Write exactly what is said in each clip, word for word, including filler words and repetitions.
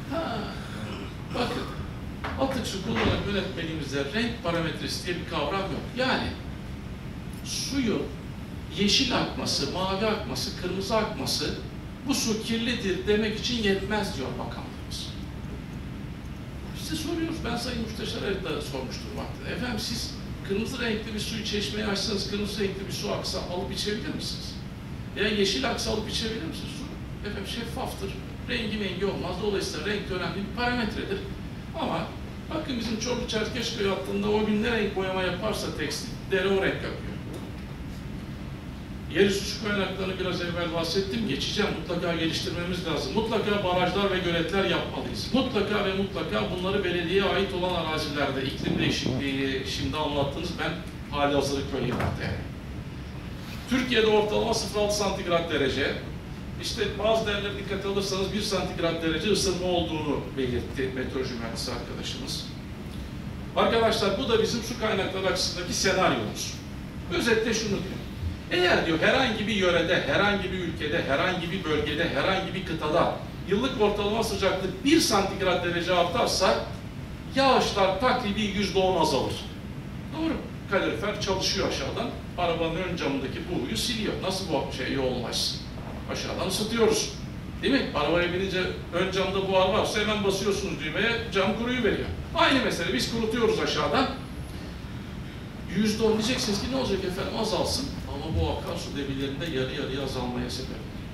Ha, bakın, atık su kullanan yönetmeliğimizde renk parametresi diye bir kavram yok. Yani suyu yeşil akması, mavi akması, kırmızı akması bu su kirlidir demek için yetmez diyor bakanlığımız. Size soruyoruz, ben Sayın Müsteşar'a da sormuştum vaktinde. Efendim siz kırmızı renkli bir suyu çeşmeye açsanız kırmızı renkli bir su aksa alıp içebilir misiniz? Veya yeşil aksa alıp içebilir misiniz? Su efendim şeffaftır, rengi mengi olmaz. Dolayısıyla renk önemli bir parametredir. Ama bakın bizim Çorlu Çerkezköy hattında o gün ne renk boyama yaparsa tekstil, dere o renk yapıyor. Yerüstü su kaynaklarını biraz evvel bahsettim, geçeceğim. Mutlaka geliştirmemiz lazım. Mutlaka barajlar ve göletler yapmalıyız. Mutlaka ve mutlaka bunları belediyeye ait olan arazilerde, iklim değişikliği şimdi anlattınız, ben hali hazırlık köyü yaptım. Türkiye'de ortalama sıfır virgül altı santigrat derece, işte bazı değerleri dikkate alırsanız bir santigrat derece ısınma olduğunu belirtti meteoroloji mühendisi arkadaşımız. Arkadaşlar bu da bizim su kaynakları açısındaki senaryomuz. Özetle şunu diyor. Eğer diyor herhangi bir yörede, herhangi bir ülkede, herhangi bir bölgede, herhangi bir kıtada yıllık ortalama sıcaklık bir santigrat derece artarsa yağışlar takribi yüzde on azalır. Doğru. Kalorifer çalışıyor aşağıdan. Arabanın ön camındaki buğuyu siliyor. Nasıl bu şey yoğunlaşsın? Aşağıdan ısıtıyoruz. Değil mi? Arabaya binince ön camda buhar varsa hemen basıyorsunuz düğmeye, cam kuruyuveriyor. Aynı mesele. Biz kurutuyoruz aşağıdan. yüzde on diyeceksiniz ki ne olacak efendim? Azalsın. Ama bu akarsu debilerinde yarı yarıya azalmaya sebep.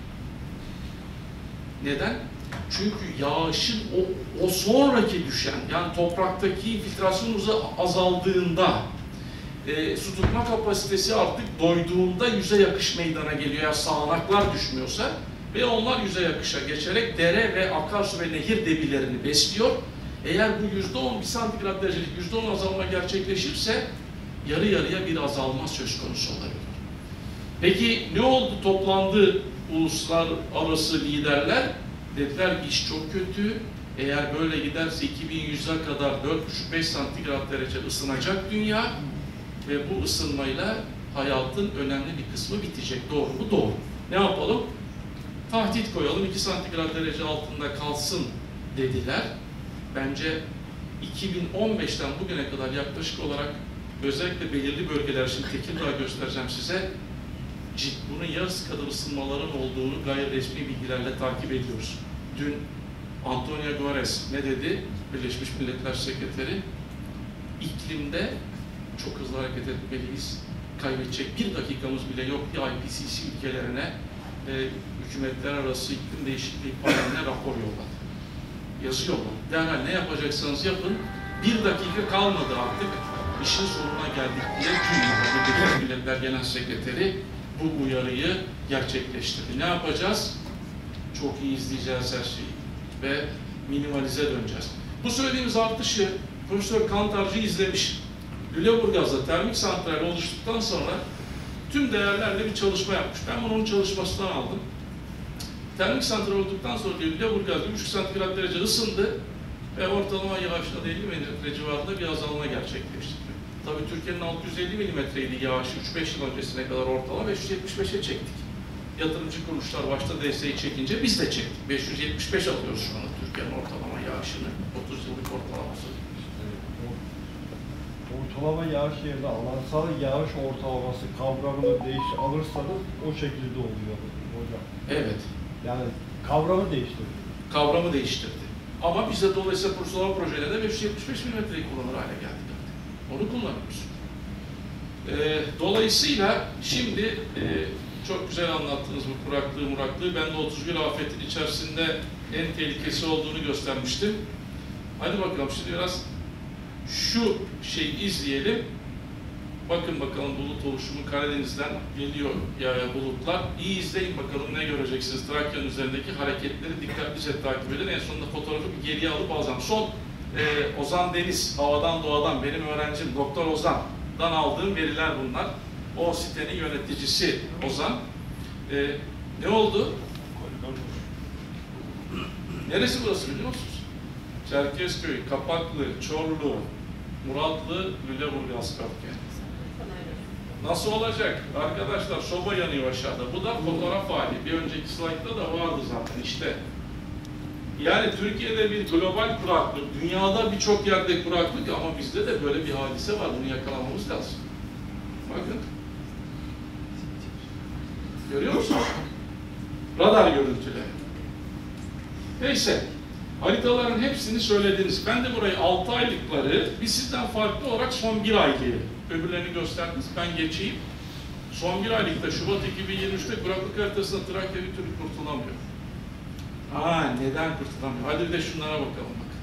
Neden? Çünkü yağışın o, o sonraki düşen, yani topraktaki infiltrasyon hızı azaldığında, e, su tutma kapasitesi artık doyduğunda yüze yakış meydana geliyor. Yani sağanaklar düşmüyorsa ve onlar yüze yakışa geçerek dere ve akarsu ve nehir debilerini besliyor. Eğer bu yüzde on, bir santigrat derecelik yüzde on azalma gerçekleşirse yarı yarıya bir azalma söz konusu olabilir. Peki ne oldu? Toplandı uluslararası liderler. Dediler ki iş çok kötü. Eğer böyle giderse iki bin yüze kadar dört buçuk beş santigrat derece ısınacak dünya ve bu ısınmayla hayatın önemli bir kısmı bitecek. Doğru mu? Doğru. Ne yapalım? Tahdit koyalım. iki santigrat derece altında kalsın dediler. Bence iki bin on beşten bugüne kadar yaklaşık olarak özellikle belirli bölgeler, şimdi Tekirdağ göstereceğim size, bunun yarısı kadar ısınmaların olduğunu gayri resmi bilgilerle takip ediyoruz. Dün Antonio Guterres ne dedi? Birleşmiş Milletler Sekreteri, iklimde çok hızlı hareket etmeliyiz. Kaybedecek bir dakikamız bile yok diye I P C C ülkelerine e, hükümetler arası iklim değişikliği paneline rapor yolladı. Yazıyorlar. Derhal ne yapacaksanız yapın, bir dakika kalmadı artık. İşin sonuna geldik diye Birleşmiş Milletler Genel Sekreteri bu uyarıyı gerçekleştirdi. Ne yapacağız? Çok iyi izleyeceğiz her şeyi ve minimalize döneceğiz. Bu söylediğimiz artışı Profesör Kantarcı izlemiş. Lüleburgaz'da termik santral oluştuktan sonra tüm değerlerle bir çalışma yapmış. Ben bunu onun çalışmasından aldım. Termik santral olduktan sonra Lüleburgaz bir buçuk santigrat derece ısındı ve ortalama yağışla elli milimetre civarında bir azalma gerçekleşti. Tabii Türkiye'nin altı yüz elli milimetreydi yağışı üç beş yıl öncesine kadar ortalama beş yüz yetmiş beşe çektik. Yatırımcı kuruluşlar başta D S'yi çekince biz de çektik. beş yüz yetmiş beş alıyoruz şu anda Türkiye'nin ortalama yağışını. otuz yıllık ortalaması. Ortalama yağış yerine alansal yağış ortalaması kavramını değiş alırsanız o şekilde oluyor hocam. Evet. Yani kavramı değiştirdi. Kavramı değiştirdi. Ama biz de dolayısıyla kursulama projelerinde beş yüz yetmiş beş milimetreyi kullanır hale geldik. Onu kullanıyoruz. Ee, dolayısıyla şimdi e, çok güzel anlattınız bu kuraklığı, muraklığı. Ben de otuz bir afetin içerisinde en tehlikesi olduğunu göstermiştim. Hadi bakalım şimdi biraz şu şeyi izleyelim. Bakın bakalım bulut oluşumu Karadeniz'den geliyor ya bulutlar. İyi izleyin bakalım ne göreceksiniz. Trakya'nın üzerindeki hareketleri dikkatlice takip edin. En sonunda fotoğrafı bir geriye alıp alacağım. Son e, Ozan Deniz, Havadan Doğadan benim öğrencim Doktor Ozan'dan aldığım veriler bunlar. O sitenin yöneticisi Ozan. E, ne oldu? Neresi burası biliyor musunuz? Çerkezköy, Kapaklı, Çorlu, Muratlı, Lüleburgaz Kapken. Nasıl olacak? Arkadaşlar soba yanıyor aşağıda. Bu da fotoğraf hali. Bir önceki slaytta da vardı zaten işte. Yani Türkiye'de bir global kuraklık, dünyada birçok yerde kuraklık ama bizde de böyle bir hadise var. Bunu yakalamamız lazım. Bakın. Görüyor musunuz? Radar görüntüleri. Neyse. Haritaların hepsini söylediniz. Ben de burayı altı aylıkları bir sizden farklı olarak son bir aylığı öbürlerini gösterdiniz. Ben geçeyim. Son bir aylıkta Şubat iki bin yirmi üç'te kuraklık haritasında Trakya bir türlü kurtulamıyor. Aa, neden kurtulamıyor? Hadi bir de şunlara bakalım bak.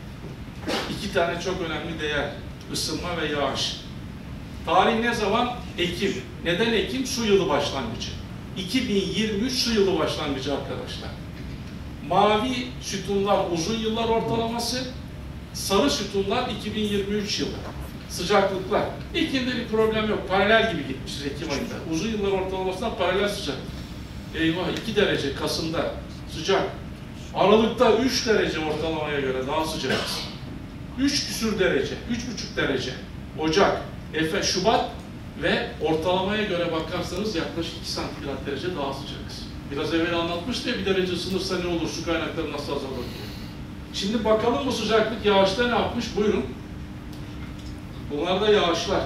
İki tane çok önemli değer. Isınma ve yağış. Tarih ne zaman? Ekim. Neden Ekim? Su yılı başlangıcı. iki bin yirmi üç su yılı başlangıcı arkadaşlar. Mavi sütunlar uzun yıllar ortalaması, sarı sütunlar iki bin yirmi üç yılı. Sıcaklıklar. Ekim'de bir problem yok. Paralel gibi gitmişiz Ekim ayında. Uzun yıllar ortalamasından paralel sıcaklık. Eyvah iki derece Kasım'da sıcak. Aralık'ta üç derece ortalamaya göre daha sıcakız. üç küsür derece, üç buçuk derece. Ocak, Efe, Şubat ve ortalamaya göre bakarsanız yaklaşık iki santigrat derece daha sıcakız. Biraz evvel anlatmıştı ya bir derece ısınırsa ne olur, su kaynakları nasıl azalır diye. Şimdi bakalım bu sıcaklık yağışta ne yapmış? Buyurun. Bunlar da yağışlar.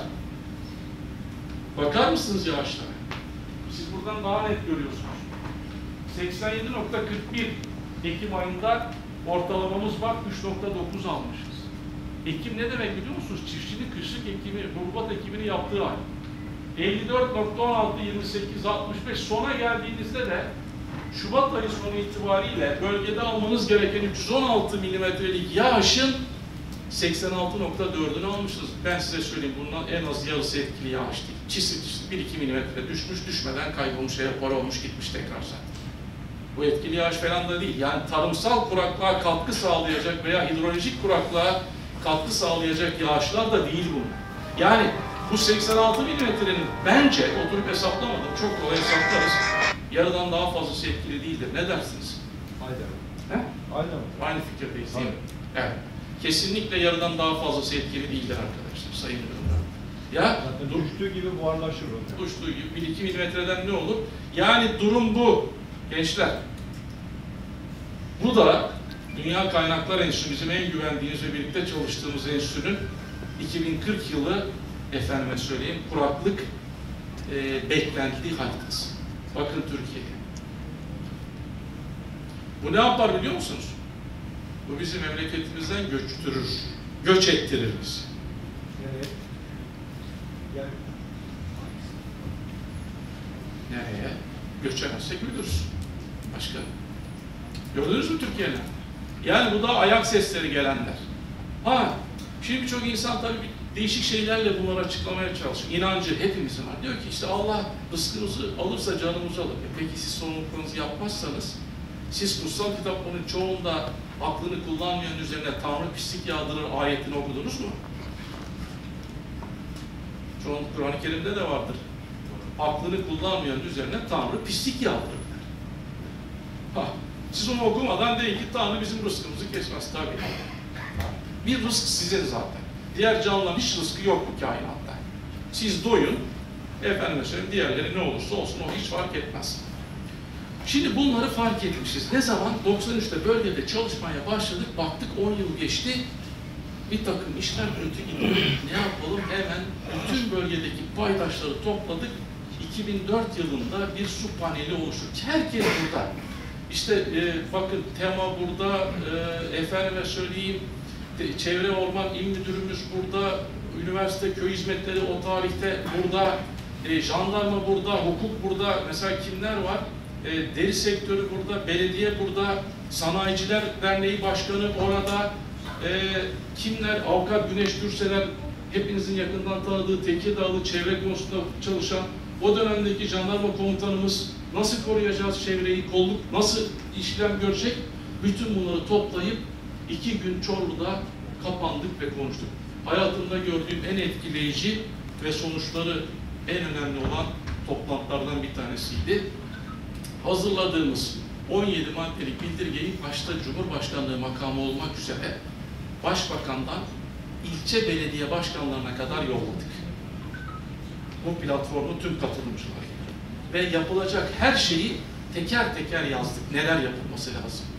Bakar mısınız yağışlara? Siz buradan daha net görüyorsunuz. seksen yedi nokta kırk bir Ekim ayında ortalamamız var, üç nokta dokuz almışız. Ekim ne demek biliyor musunuz? Çiftçinin kışlık ekimi, hububat ekimini yaptığı ay. elli dört nokta on altı yirmi sekiz altmış beş sona geldiğinizde de Şubat ayı sonu itibariyle bölgede almanız gereken üç yüz on altı milimetrelik yağışın seksen altı nokta dördünü almışsınız. Ben size söyleyeyim bundan en az yarısı etkili yağış değil. Çisil çisil bir iki milimetre düşmüş, düşmeden kaybolmuş, şeye para olmuş, gitmiş tekrar zaten. Bu etkili yağış falan da değil. Yani tarımsal kuraklığa katkı sağlayacak veya hidrolojik kuraklığa katkı sağlayacak yağışlar da değil bunlar. Yani bu seksen altı milimetrenin bence oturup hesaplamadım. Çok kolay hesaplarız. Yarıdan daha fazlası etkili değildir. Ne dersiniz? Aynen. He? Aynen. Aynı fikirdeyiz değil mi? Evet. Kesinlikle yarıdan daha fazlası etkili değildir arkadaşlar. Sayın ürünler. Ya Zaten düştüğü gibi buharlaşır hocam. Uçtuğu gibi bir iki milimetreden ne olur? Yani durum bu. Gençler. Bu da Dünya Kaynaklar Enstitüsü, bizim en güvendiğimiz ve birlikte çalıştığımız enstitünün iki bin kırk yılı efendime söyleyeyim kuraklık e, beklenti haritası. Bakın Türkiye'ye. Bu ne yapar biliyor musunuz? Bu bizi memleketimizden göçtürür. Göç ettirir bizi. Evet. Yani Nereye? Göçemezsek ölürüz. Başka. Gördünüz mü Türkiye'nin? Yani bu da ayak sesleri gelenler. Ha, şimdi birçok insan tabii değişik şeylerle bunları açıklamaya çalışıyor. İnancı hepimizin var. Diyor ki işte Allah rızkınızı alırsa canımızı alır. E peki siz sorumluluklarınızı yapmazsanız, siz kutsal kitapların çoğunda aklını kullanmayan üzerine Tanrı pislik yağdırır ayetini okudunuz mu? Çoğun Kur'an-ı Kerim'de de vardır. Aklını kullanmayan üzerine Tanrı pislik yağdırır. Ha, siz onu okumadan deyin ki Tanrı bizim rızkımızı kesmez tabii. Bir rızk sizin zaten. Diğer canlıların hiç rızkı yok bu kainatta. Siz doyun, efendime söyleyeyim diğerleri ne olursa olsun o hiç fark etmez. Şimdi bunları fark etmişiz. Ne zaman? doksan üç'te bölgede çalışmaya başladık, baktık on yıl geçti. Bir takım işler kötü gidiyor. Ne yapalım? Hemen bütün bölgedeki paydaşları topladık. iki bin dört yılında bir su paneli oluştu. Herkes burada. İşte e, bakın tema burada, e, efendime söyleyeyim, de, Çevre Orman İl Müdürümüz burada, üniversite köy hizmetleri o tarihte burada, e, jandarma burada, hukuk burada, mesela kimler var? E, deri sektörü burada, belediye burada, Sanayiciler Derneği Başkanı orada, e, kimler? Avukat Güneş Gürseler, hepinizin yakından tanıdığı Tekirdağlı çevre konusunda çalışan, o dönemdeki jandarma komutanımız, nasıl koruyacağız çevreyi, kolluk nasıl işlem görecek? Bütün bunları toplayıp iki gün Çorlu'da kapandık ve konuştuk. Hayatımda gördüğüm en etkileyici ve sonuçları en önemli olan toplantılardan bir tanesiydi. Hazırladığımız on yedi maddelik bildirgeyi başta Cumhurbaşkanlığı makamı olmak üzere Başbakan'dan ilçe belediye başkanlarına kadar yolladık. Bu platformu tüm katılımcılara. Ve yapılacak her şeyi teker teker yazdık. Neler yapılması lazım?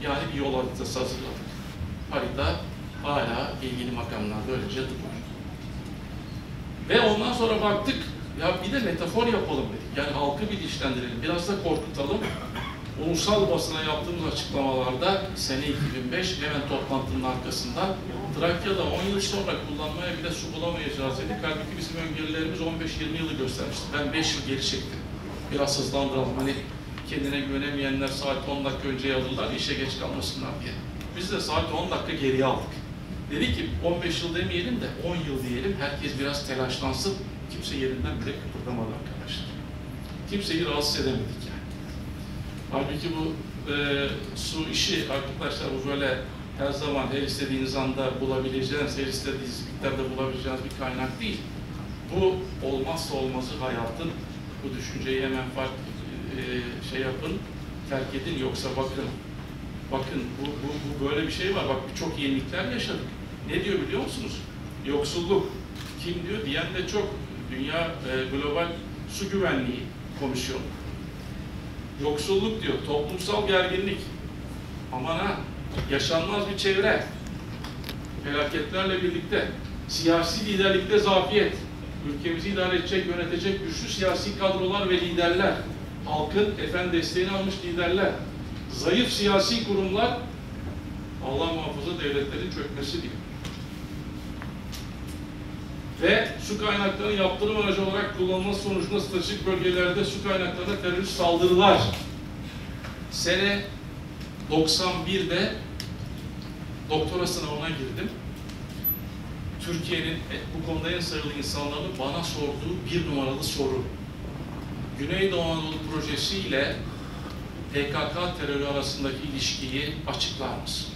Yani bir yol haritası hazırladık. Harita hala ilgili makamlarda öylece duruyor. Ve ondan sonra baktık, ya bir de metafor yapalım dedik. Yani halkı bilinçlendirelim, biraz da korkutalım. Ulusal basına yaptığımız açıklamalarda sene iki bin beş hemen toplantının arkasında Trakya'da on yıl sonra kullanmaya bile su bulamayacağız dedik. Halbuki bizim öngörülerimiz on beş yirmi yılı göstermişti. Ben beş yıl geri çektim. Biraz hızlandıralım. Hani kendine güvenemeyenler saat on dakika önce yazırlar, işe geç kalmasınlar diye. Biz de saat on dakika geriye aldık. Dedi ki on beş yıl demeyelim de on yıl diyelim. Herkes biraz telaşlansın. Kimse yerinden bile kıpırdamadı arkadaşlar. Kimseyi rahatsız edemedik yani. Halbuki bu e, su işi arkadaşlar bu böyle her zaman her istediğiniz anda bulabileceğiniz, her istediğiniz miktarda bulabileceğiniz bir kaynak değil. Bu olmazsa olmazı hayatın. Bu düşünceyi hemen fark e, şey yapın, terk edin yoksa bakın. Bakın bu, bu, bu böyle bir şey var. Bak birçok yenilikler yaşadık. Ne diyor biliyor musunuz? Yoksulluk. Kim diyor? Diyen de çok. Dünya e, Global Su Güvenliği Komisyonu. Yoksulluk diyor. Toplumsal gerginlik. Aman ha. Yaşanmaz bir çevre. Felaketlerle birlikte. Siyasi liderlikte zafiyet. Ülkemizi idare edecek, yönetecek güçlü siyasi kadrolar ve liderler. Halkın efendim desteğini almış liderler. Zayıf siyasi kurumlar, Allah muhafaza devletlerin çökmesi diyor. Ve su kaynaklarının yaptırım aracı olarak kullanılması sonucunda stratejik bölgelerde su kaynaklarına terörist saldırılar. Sene doksan bir'de doktora sınavına girdim. Türkiye'nin bu konuda en sayılı insanların bana sorduğu bir numaralı soru. Güneydoğu Anadolu Projesi ile P K K terörü arasındaki ilişkiyi açıklar mısın?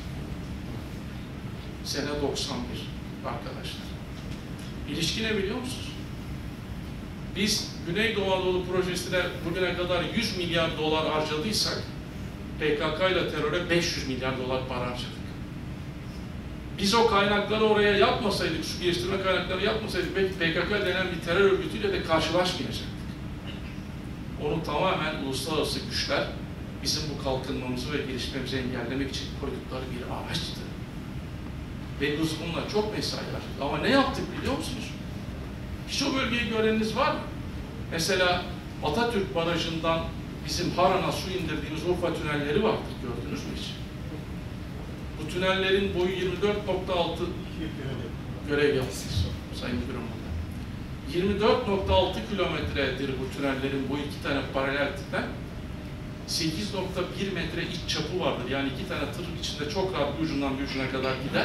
Sene doksan bir arkadaşlar. İlişki ne biliyor musunuz? Biz Güneydoğu Anadolu Projesi'ne bugüne kadar yüz milyar dolar harcadıysak P K K ile teröre beş yüz milyar dolar para harcadık. Biz o kaynakları oraya yapmasaydık, su geliştirme kaynakları yapmasaydık belki P K K denen bir terör örgütüyle de karşılaşmayacaktık. Onu tamamen uluslararası güçler bizim bu kalkınmamızı ve gelişmemizi engellemek için koydukları bir araçtı. Ve biz bununla çok mesai harcadık. Ama ne yaptık biliyor musunuz? Hiç o bölgeyi göreniniz var mı? Mesela Atatürk Barajı'ndan bizim Haran'a su indirdiğimiz Urfa tünelleri vardır. Gördünüz mü hiç? Bu tünellerin boyu yirmi dört nokta altı görev yaptınız Sayın Müdürüm. yirmi dört nokta altı kilometredir bu tünellerin boyu, iki tane paralel tipten. sekiz nokta bir metre iç çapı vardır. Yani iki tane tır içinde çok rahat bir ucundan bir ucuna kadar gider.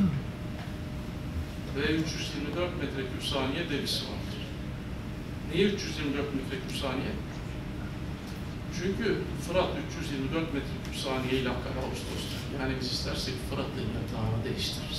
Ve üç yüz yirmi dört metreküp saniye debisi vardır. Niye üç yüz yirmi dört metreküp saniye? Çünkü Fırat üç yüz yirmi dört metreküp saniye ile akar Ağustos'ta. Yani biz istersek Fırat'ın yatağını değiştiririz.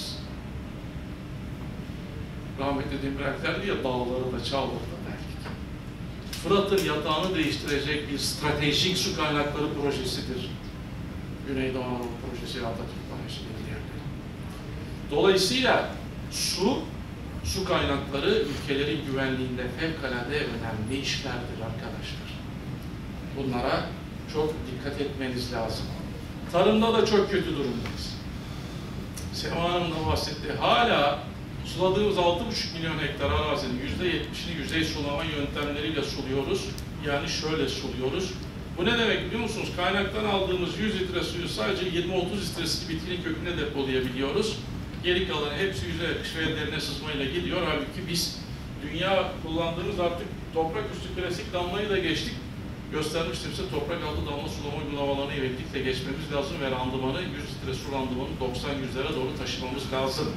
Rahmetli Demirel derdi ya, dağları da Çağlar'da derdik. Fırat'ın yatağını değiştirecek bir stratejik su kaynakları projesidir. Güneydoğu Anadolu Projesi Atatürk Barajı gibi yerleri. Dolayısıyla su, su kaynakları ülkelerin güvenliğinde fevkalade önemli işlerdir arkadaşlar. Bunlara çok dikkat etmeniz lazım. Tarımda da çok kötü durumdayız. Sema Hanım da bahsetti. Hala suladığımız altı buçuk milyon hektar arazinin yüzde yetmişini yüzey sulama yöntemleriyle suluyoruz. Yani şöyle suluyoruz. Bu ne demek biliyor musunuz? Kaynaktan aldığımız yüz litre suyu sadece yirmi otuz litresi bitkinin köküne depolayabiliyoruz. Geri kalan hepsi yüzey akış ve derine sızmayla gidiyor. Halbuki biz dünya kullandığımız artık toprak üstü klasik damlayı da geçtik. Göstermiştim size, toprak altı damla sulama uygulamalarını birlikte geçmemiz lazım ve randımanı yüz litre su randımanı doksan yüzlere doğru taşımamız lazım.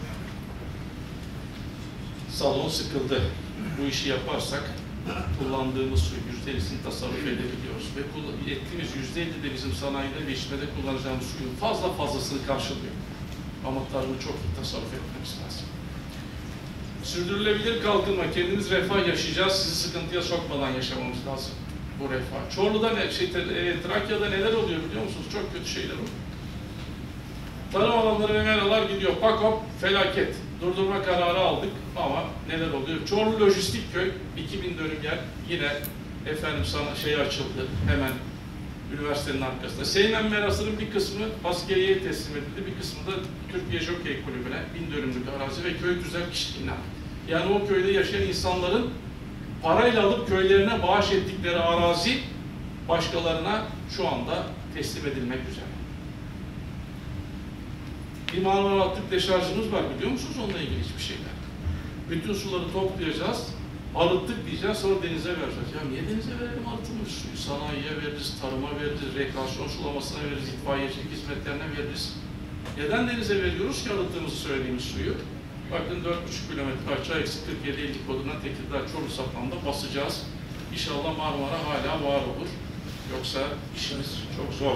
Salon sıkıldı. Bu işi yaparsak kullandığımız suyu yüzde ellisini tasarruf edebiliyoruz ve ettiğimiz yüzde elli de bizim sanayide ve işmede kullanacağımız suyun fazla fazlasını karşılıyor. Ama tarımı çok iyi tasarruf etmemiz lazım. Sürdürülebilir kalkınma, kendimiz refah yaşayacağız, sizi sıkıntıya sokmadan yaşamamız lazım. Bu refah. Çorlu'da, ne, şey, e, Trakya'da neler oluyor biliyor musunuz? Çok kötü şeyler oluyor. Tarım alanları ve meralar gidiyor. Pakop, felaket. Durdurma kararı aldık ama neler oluyor? Çorlu Lojistik Köy, iki bin dönüm yer. Yine efendim sana şey açıldı. Hemen üniversitenin arkasında. Seymen Merası'nın bir kısmı askeriye teslim edildi, bir kısmı da Türkiye Jokey Kulübü'ne bin dönümlük arazi ve köy tüzel kişiliğine. Yani o köyde yaşayan insanların parayla alıp köylerine bağış ettikleri arazi başkalarına şu anda teslim edilmek üzere. Bir Marmara Atık deşarjımız var, biliyor musunuz onunla ilgili hiçbir şeyler? Bütün suları toplayacağız, arıttık diyeceğiz, sonra denize vereceğiz. Ya niye denize verelim arıtılmış suyu? Sanayiye veririz, tarıma veririz, rekreasyon sulamasına veririz, itfaiyecilik hizmetlerine veririz. Neden denize veriyoruz ki arıttığımızı söylediğimiz suyu? Bakın dört buçuk kilometre aşağı eksi kırk yedi elli koduna Tekirdağ Çorlu saplamda basacağız. İnşallah Marmara hala var olur. Yoksa işimiz çok zor.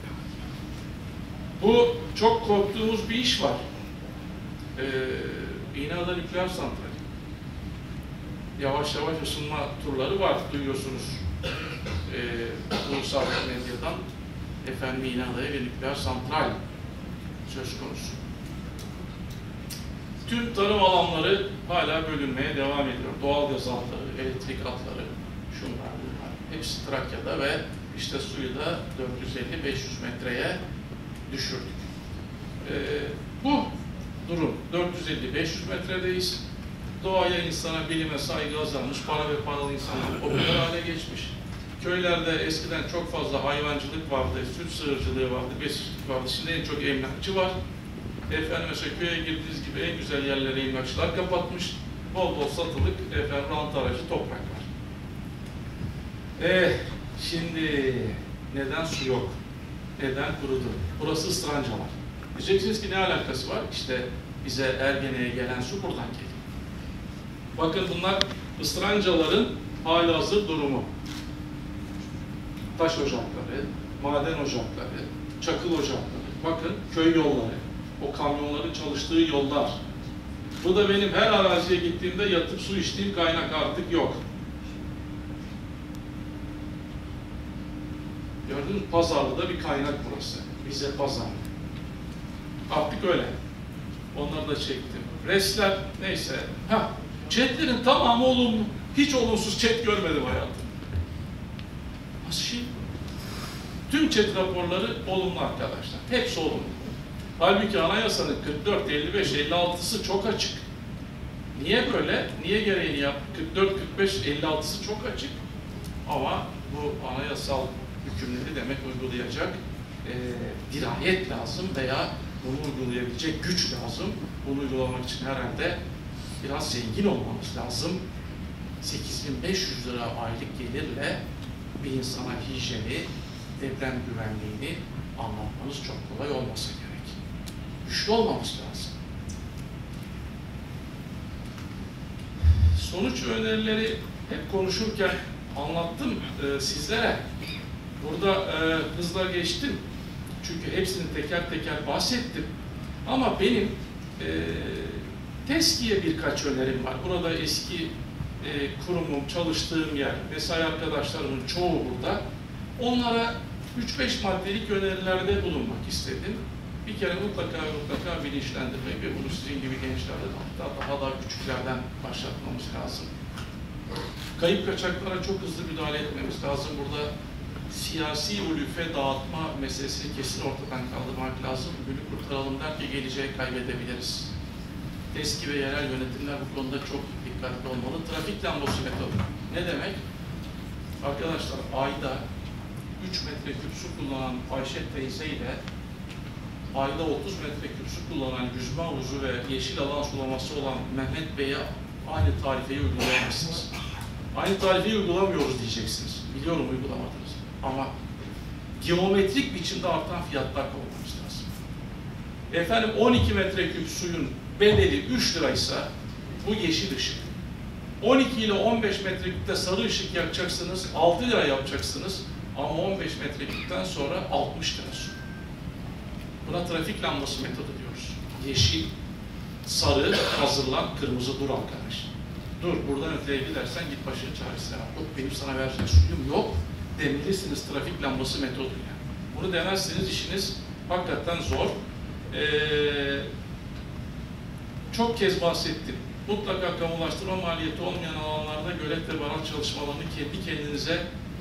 Bu çok korktuğumuz bir iş var. Ee, İğneada Nükleer Santrali. Yavaş yavaş ısınma turları var, duyuyorsunuz. Ee, ulusal medyadan efendim İğneada'ya bir nükleer santral söz konusu. Tüm tarım alanları hala bölünmeye devam ediyor. Doğalgaz hatları, elektrik hatları, şunlar bunlar. Hepsi Trakya'da ve işte suyu da dört yüz elli beş yüz metreye düşürdük. Ee, bu durum dört yüz elli beş yüz metredeyiz. Doğaya, insana, bilime saygı azalmış, para ve paralı insanlar popüler hale geçmiş. Köylerde eskiden çok fazla hayvancılık vardı, süt sığırcılığı vardı, besicilik vardı. Şimdi en çok emlakçı var. Efendim mesela köye girdiğiniz gibi en güzel yerleri emlakçılar kapatmış. Bol bol satılık, efendim rant aracı toprak var. Ee, şimdi neden su yok? Neden kurudu? Burası ıstıranca var. Diyeceksiniz ki ne alakası var? İşte bize Ergene'ye gelen su buradan geliyor. Bakın bunlar ıstırancaların halihazır durumu. Taş ocakları, maden ocakları, çakıl ocakları. Bakın köy yolları, o kamyonların çalıştığı yollar. Bu da benim her araziye gittiğimde yatıp su içtiğim kaynak artık yok. Gördünüz mü? Pazarlı'da bir kaynak burası. Bize pazar. Artık öyle. Onları da çektim. Resler neyse. Ha, chatlerin tamamı olumlu. Hiç olumsuz chat görmedim hayatım. Nasıl şey? Tüm chat raporları olumlu arkadaşlar. Hepsi olumlu. Halbuki anayasanın kırk dört, elli beş, elli altısı çok açık. Niye böyle? Niye gereğini yap? kırk dört, kırk beş, elli altısı çok açık. Ama bu anayasal hükümleri demek uygulayacak e, dirayet lazım veya bunu uygulayabilecek güç lazım. Bunu uygulamak için herhalde biraz zengin olmamız lazım. sekiz bin beş yüz lira aylık gelirle bir insana hijyeni, deprem güvenliğini anlatmanız çok kolay olmasa gerek. Güçlü olmamız lazım. Sonuç önerileri hep konuşurken anlattım e, sizlere. Burada e, hızla geçtim. Çünkü hepsini teker teker bahsettim. Ama benim e, TESKİ'ye birkaç önerim var. Burada eski e, kurumum, çalıştığım yer, mesai arkadaşlarımın çoğu burada. Onlara üç beş maddelik önerilerde bulunmak istedim. Bir kere mutlaka mutlaka bilinçlendirmek ve bunu sizin gibi gençlerden, hatta daha da küçüklerden başlatmamız lazım. Kayıp kaçaklara çok hızlı müdahale etmemiz lazım. Burada siyasi ulüfe dağıtma meselesini kesin ortadan kaldırmak lazım. Günü kurtaralım der ki geleceği kaybedebiliriz. TESKİ ve yerel yönetimler bu konuda çok dikkatli olmalı. Trafik lambası metodu. Ne demek? Arkadaşlar ayda üç metreküp su kullanan Ayşe teyze ile ayda otuz metreküp su kullanan yüzme havuzu ve yeşil alan sulaması olan Mehmet Bey'e aynı tarifeyi uygulayamazsınız. Aynı tarifeyi uygulamıyoruz diyeceksiniz. Biliyorum uygulamadınız. Ama geometrik biçimde artan fiyatlar koymamız lazım. Efendim on iki metreküp suyun bedeli üç liraysa bu yeşil ışık. on iki ile on beş metreküpte sarı ışık yakacaksınız, altı lira yapacaksınız ama on beş metreküpten sonra altmış lira su. Buna trafik lambası metodu diyoruz. Yeşil, sarı, hazırlan, kırmızı dur arkadaş. Dur, buradan öteye gidersen git başının çaresine bak. Yok, benim sana vereceğim suyum yok demelisiniz trafik lambası metoduyla. Bunu demezseniz işiniz hakikaten zor. Ee, çok kez bahsettim. Mutlaka kamulaştırma maliyeti olmayan alanlarda gölet ve baraj çalışmalarını kendi kendinize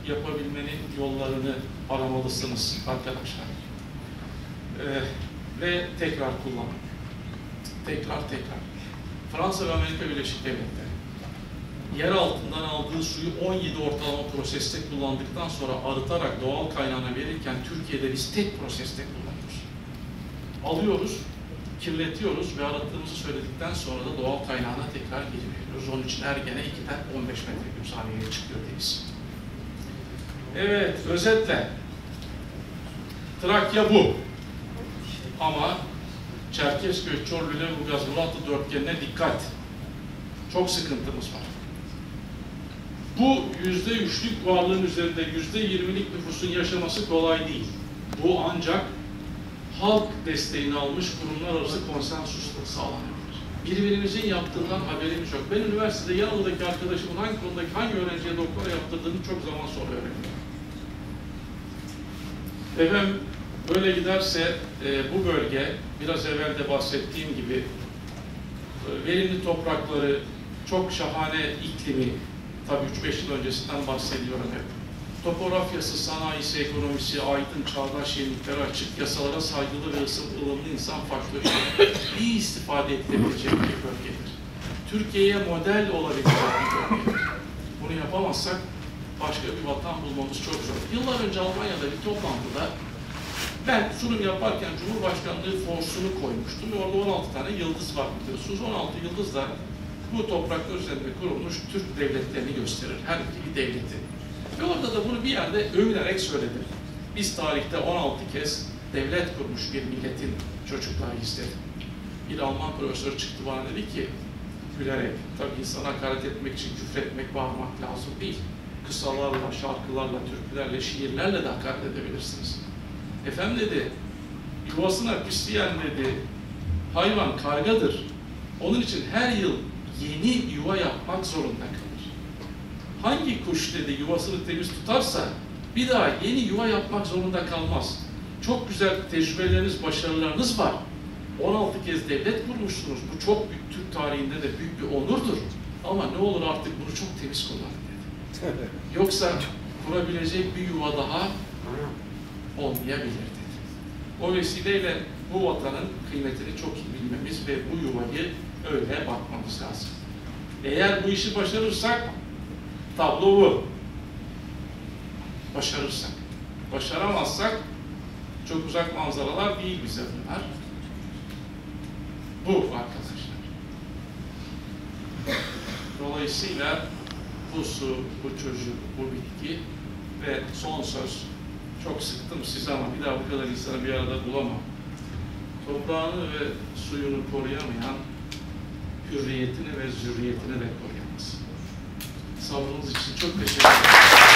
yapabilmenin yollarını aramalısınız arkadaşlar. Ee, ve tekrar kullanmak. Tekrar tekrar. Fransa ve Amerika Birleşik Devletleri yer altından aldığı suyu on yedi ortalama proseste kullandıktan sonra arıtarak doğal kaynağına verirken Türkiye'de biz tek proseste kullanıyoruz. Alıyoruz, kirletiyoruz ve arıttığımızı söyledikten sonra da doğal kaynağına tekrar geri veriyoruz. Onun için Ergene ikiden on beş metreküp saniyeye çıkıyor deniz. Evet, özetle Trakya bu. Ama Çerkezköy, Çorlu, Lüleburgaz, Muratlı dörtgenine dikkat. Çok sıkıntımız var. Bu yüzde üçlük varlığın üzerinde yüzde yirmilik nüfusun yaşaması kolay değil. Bu ancak halk desteğini almış kurumlar arası konsensusla sağlanabilir. Birbirimizin yaptığından haberimiz yok. Ben üniversitede yanındaki arkadaşımın hangi konudaki hangi öğrenciye doktora yaptırdığını çok zaman sonra öğrendim. Efendim, böyle giderse e, bu bölge, biraz evvel de bahsettiğim gibi e, verimli toprakları, çok şahane iklimi, tabii üç beş yıl öncesinden bahsediyorum hep. Topografyası, sanayisi, ekonomisi, aydın, çağdaş yeniliklere açık, yasalara saygılı ve ılımlı insan faktörü iyi istifade edilebilecek bir bölgedir. Türkiye'ye model olabilecek bir bölgedir. Bunu yapamazsak başka bir vatan bulmamız çok zor. Yıllar önce Almanya'da bir toplantıda ben sunum yaparken Cumhurbaşkanlığı forsunu koymuştum. Orada on altı tane yıldız var biliyorsunuz. on altı yıldız da bu topraklar üzerinde kurulmuş Türk devletlerini gösterir. Her bir devleti. Ve orada da bunu bir yerde övünerek söyledim. Biz tarihte on altı kez devlet kurmuş bir milletin çocuklarıyız dedim. Bir Alman profesör çıktı bana dedi ki, gülerek, tabii insana hakaret etmek için küfretmek, bağırmak lazım değil. Kısalarla, şarkılarla, türkülerle, şiirlerle de hakaret edebilirsiniz. Efendim dedi, yuvasına pisleyen dedi, hayvan kargadır. Onun için her yıl yeni yuva yapmak zorunda kalır. Hangi kuş dedi yuvasını temiz tutarsa bir daha yeni yuva yapmak zorunda kalmaz. Çok güzel tecrübeleriniz, başarılarınız var. on altı kez devlet kurmuşsunuz. Bu çok büyük Türk tarihinde de büyük bir onurdur. Ama ne olur artık bunu çok temiz kullanın dedi. Yoksa kurabilecek bir yuva daha olmayabilir dedi. O vesileyle bu vatanın kıymetini çok iyi bilmemiz ve bu yuvayı öyle bakmamız lazım. Eğer bu işi başarırsak tablo bu. Başarırsak. Başaramazsak çok uzak manzaralar değil bize bunlar. Bu arkadaşlar. Dolayısıyla bu su, bu çocuk, bu bitki ve son söz. Çok sıktım size ama bir daha bu kadar insanı bir arada bulamam. Toprağını ve suyunu koruyamayan hürriyetini ve zürriyetini de koruyamaz. Sabrınız için çok teşekkür ederim.